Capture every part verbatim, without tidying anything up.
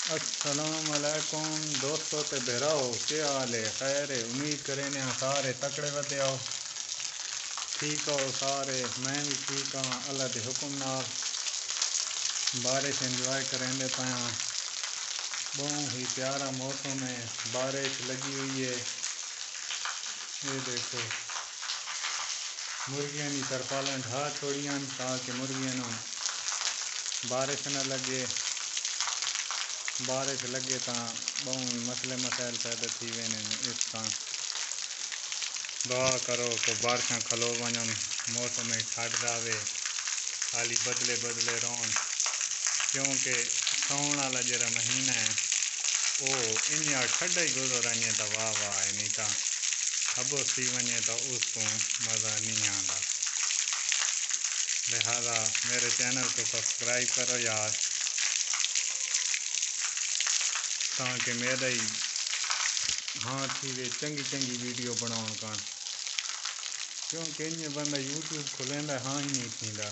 अस्सलाम वालेकुम दोस्तों ते बेराओ क्या हाल है? खैर है, उम्मीद करें ने सारे तकड़े वते आओ, ठीक हो सारे। मैं भी ठीक हाँ, अल्लाह के हुक्म नाल बारिश एंजॉय करेंगे पाया। बहुत ही प्यारा मौसम है, बारिश लगी हुई है। ये देखो मुर्गियां की तरपालें ढा छोड़ियां ताकि मुर्गियां ना बारिश न लगे। बारिश लगे तो बहुत मसले मसाइल पैदा थी वेने। इस दुआ करो को बारिशा खलो वजन, मौसम छड़ रहे, खाली बदले बदले रोन, क्योंकि साउण वाला जरा महीना है वो इन ठंडा ही गुजर आने तो वाह वाह है, नहीं तो हबो थी वने तो उसको मज़ा नहीं आता। लिहाजा मेरे चैनल को सब्सक्राइब करो यार, ताकि मेरा ही हाँ थी वे चंगी चंगी वीडियो बनाने का, क्योंकि इन बंदा यूट्यूब खुलेंदा हाँ ही नहीं थींदा।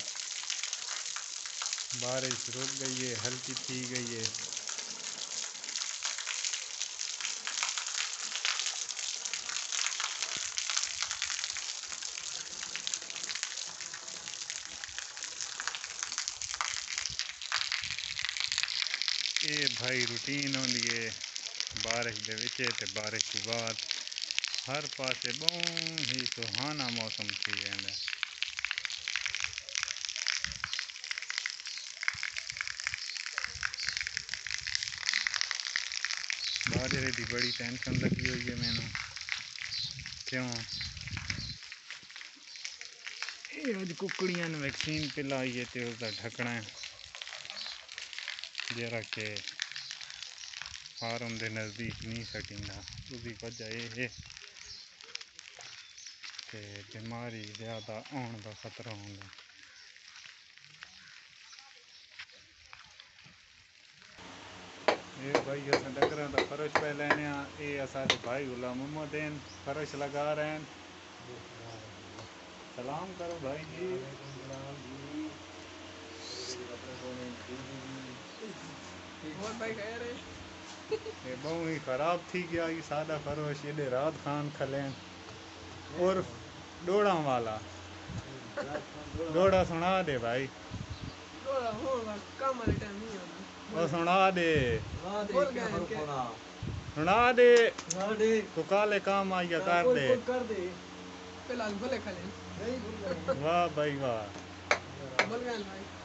बारिश रुक गई है, हल्की थी गई है। ये भाई रूटीन होंदी है बारिश दे विच ते बारिश के बाद हर पासे बहुत ही सुहाना मौसम थी वेंदा। बाजरे की बड़ी टेंशन लगी हुई है मैनू, क्यों ये अज कुकड़ियां ने वैक्सीन पिलाई है तो उसका ढकना जरा के फार्म के नज़दीक नहीं सटिंदा, उसकी वजह यह है कि बीमारी ज़्यादा आने का खतरा होगा। ये भाई अस डंगर का फर्श पे लेने, ये सारे भाई गुलाम मोहम्मद हैं, फर्श लगा रहे हैं। सलाम करो भाई जी। और भाई खैर है। ये बहुत ही खराब थी गया ये सादा फर्श, ये रात खान खलें और डोड़ा वाला डोड़ा सुना दे भाई, डोरा होगा काम वाले टाइम नहीं आना। वो सुना दे बोल गए के सुना दे सुना दे तो काले काम आइया कर दे कर दे फिलहाल भले खले नहीं वाह भाई वाह। बोल गए भाई